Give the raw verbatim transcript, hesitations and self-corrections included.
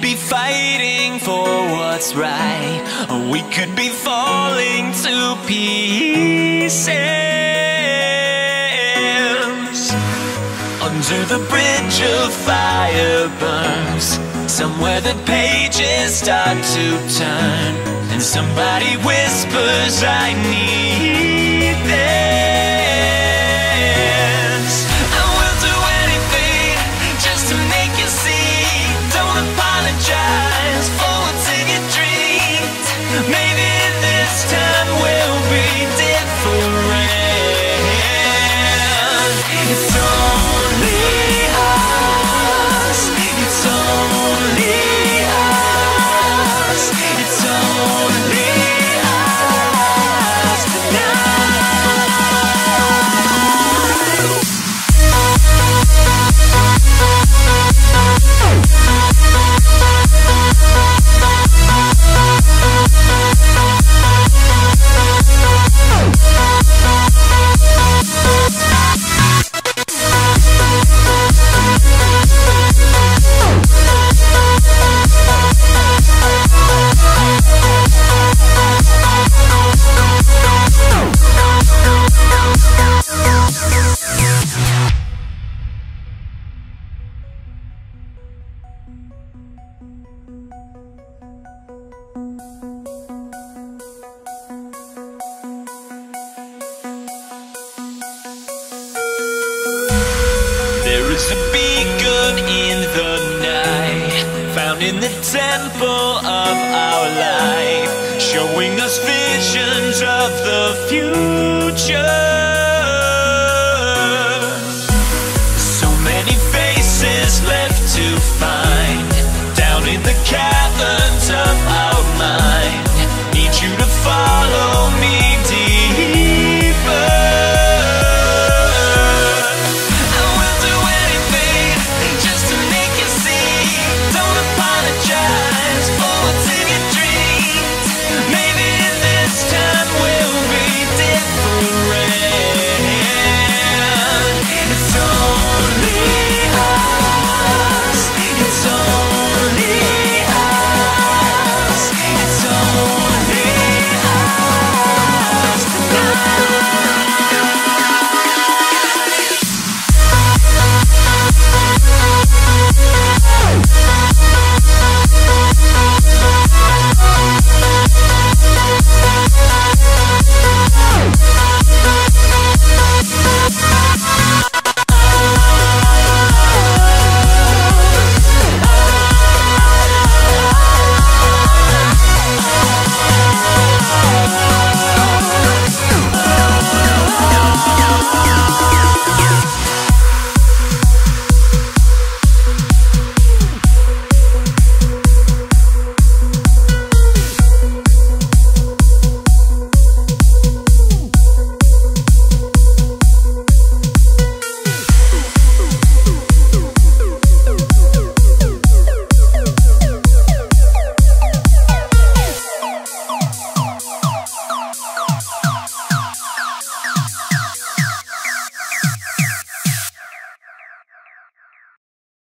be fighting for what's right, or we could be falling to pieces. Under the bridge of fire burns, somewhere the pages start to turn, and somebody whispers, I need this. I will do anything just to make you see. Don't apologize for what's in your dreams. Maybe this time will be different. It's only us. It's only us. It's only us There is a beacon in the night, found in the temple of our life, showing us visions of the future.